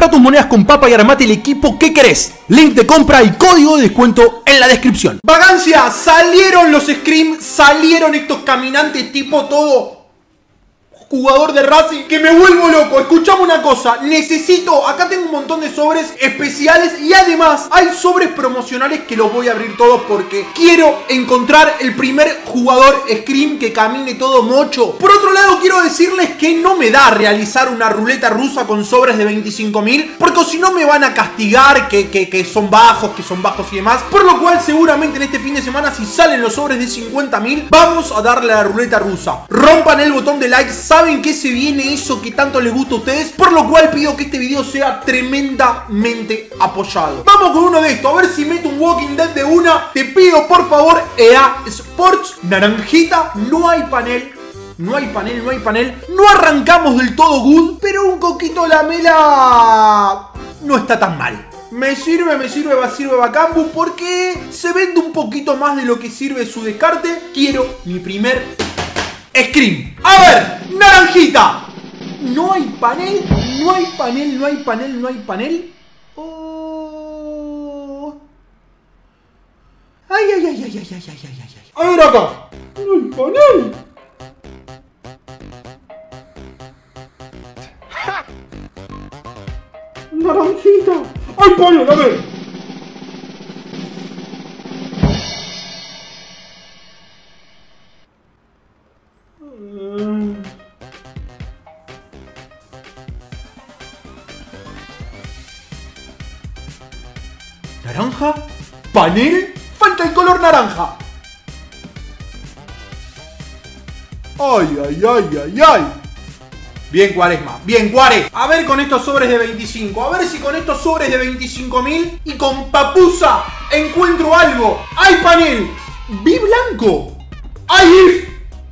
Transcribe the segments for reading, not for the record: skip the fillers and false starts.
Compra tus monedas con papa y armate el equipo que querés. Link de compra y código de descuento en la descripción. Vagancia, salieron los Scream, salieron estos caminantes tipo todo jugador de Racing, que me vuelvo loco. Escuchame una cosa, necesito, acá tengo un montón de sobres especiales y además hay sobres promocionales que los voy a abrir todos porque quiero encontrar el primer jugador Scream que camine todo mocho. Por otro lado, quiero decirles que no me da realizar una ruleta rusa con sobres de 25.000 porque si no me van a castigar que son bajos y demás. Por lo cual seguramente en este fin de semana, si salen los sobres de 50.000, vamos a darle a la ruleta rusa. Rompan el botón de like, saben que se viene eso que tanto les gusta a ustedes, por lo cual pido que este video sea tremendamente apoyado. Vamos con uno de estos, a ver si meto un Walking Dead de una. Te pido por favor, EA Sports, naranjita, no hay panel. No hay panel, no hay panel. No arrancamos del todo good, pero un coquito la mela no está tan mal. Me sirve Bacambu porque se vende un poquito más de lo que sirve su descarte. Quiero mi primer Scream. A ver, naranjita. No hay panel, no hay panel, no hay panel, no hay panel. Oh. Ay. A ver acá. No hay panel. Naranjita. ¡Ay, panel! A ver. ¿Naranja? ¿Panel? Falta el color naranja. Ay. Bien, Cuaresma. Bien, Cuares. A ver con estos sobres de 25. A ver si con estos sobres de 25.000 y con papusa encuentro algo. ¡Hay panel! ¡Vi blanco! ¡Hay if!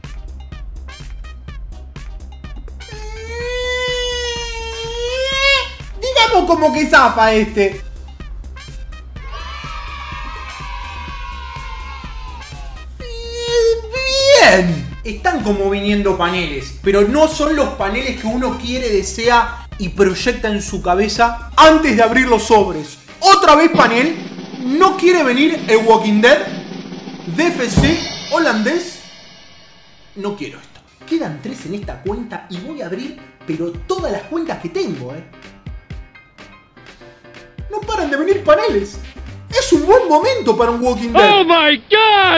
Digamos como que zafa este. Bien. Están como viniendo paneles, pero no son los paneles que uno quiere, desea y proyecta en su cabeza antes de abrir los sobres. Otra vez panel. No quiere venir el Walking Dead, DFC, holandés. No quiero esto. Quedan 3 en esta cuenta y voy a abrir, pero todas las cuentas que tengo, No paran de venir paneles. Es un buen momento para un Walking Dead. ¡Oh, my God!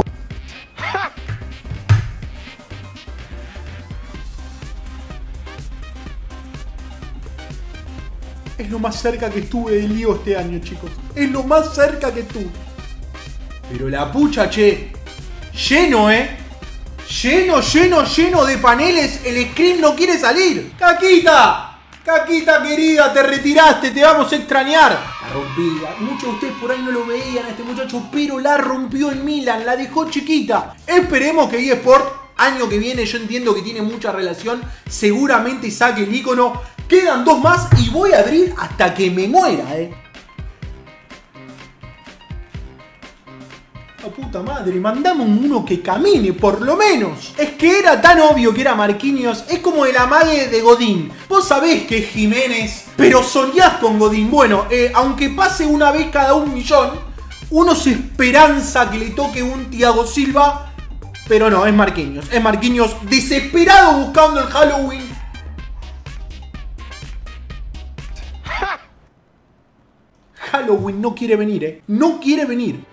Es lo más cerca que estuve de lío este año, chicos. Es lo más cerca que estuve. Pero la pucha, che. Lleno, Lleno de paneles. El Scream no quiere salir. ¡Caquita! Caquita querida, te retiraste, te vamos a extrañar. La rompí. Muchos de ustedes por ahí no lo veían a este muchacho, pero la rompió en Milan. La dejó chiquita. Esperemos que eSport, año que viene, yo entiendo que tiene mucha relación, seguramente saque el icono. Quedan 2 más y voy a abrir hasta que me muera, La puta madre, mandamos uno que camine, por lo menos. Es que era tan obvio que era Marquinhos. Es como el amague de Godín. Vos sabés que es Jiménez, pero soñás con Godín. Bueno, aunque pase una vez cada 1.000.000, uno se esperanza que le toque un Thiago Silva. Pero no, es Marquinhos. Es Marquinhos desesperado buscando el Halloween. Halloween no quiere venir, No quiere venir.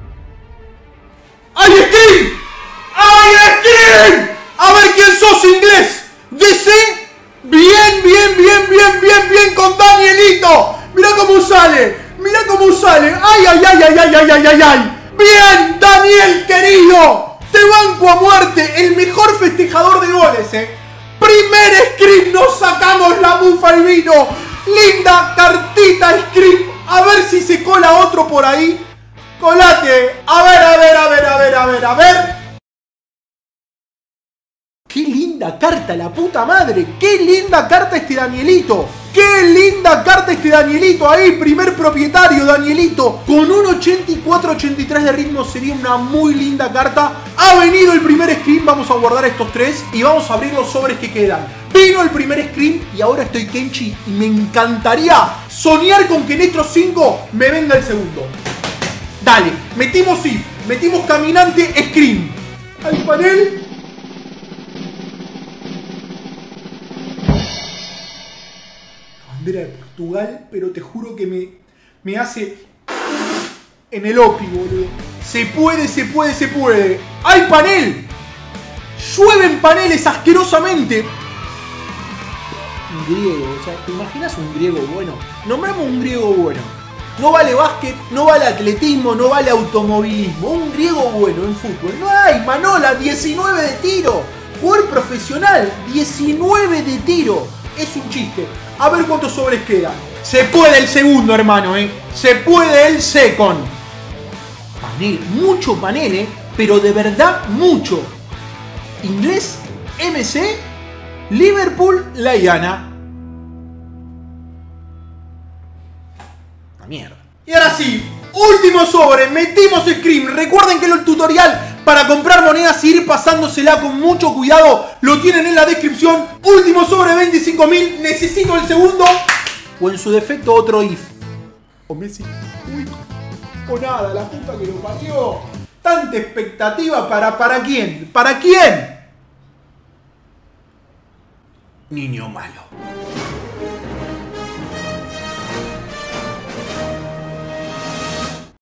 ¡Hay Scream! ¡Hay Scream! A ver quién sos, inglés. DC. Bien con Danielito. Mirá cómo sale. ¡Ay! Bien, Daniel, querido. Te banco a muerte. El mejor festejador de goles, Primer Scream, nos sacamos la bufa al vino. Linda cartita Scream. A ver si se cola otro por ahí. Colate. A ver. Qué linda carta, la puta madre. Qué linda carta este Danielito. Qué linda carta este Danielito. Ahí, primer propietario, Danielito. Con un 84-83 de ritmo sería una muy linda carta. Ha venido el primer Scream. Vamos a guardar estos 3 y vamos a abrir los sobres que quedan. Vino el primer Scream y ahora estoy Kenchi y me encantaría soñar con que en estos 5 me venga el segundo. Dale, metimos if, metimos caminante, scream. Al panel. Bandera de Portugal, pero te juro que me hace en el opi, boludo. Se puede, se puede, se puede. ¡Hay panel! Llueven paneles asquerosamente. Un griego, o sea, ¿te imaginas un griego bueno? Nombramos un griego bueno. No vale básquet, no vale atletismo, no vale automovilismo. Un griego bueno en fútbol. No hay, Manola, 19 de tiro. Jugador profesional, 19 de tiro. Es un chiste. A ver cuántos sobres quedan. Se puede el segundo, hermano, Se puede el second. Panel, mucho panel, pero de verdad mucho. Inglés, MC, Liverpool, Laiana. La mierda. Y ahora sí, último sobre, metimos scream. Recuerden que el tutorial para comprar monedas y ir pasándosela con mucho cuidado lo tienen en la descripción. Último sobre, 25.000. Necesito el segundo. O en su defecto otro if. O Messi. Uy. O nada, la puta que lo parió. Tanta expectativa ¿para quién? ¿Para quién? Niño malo.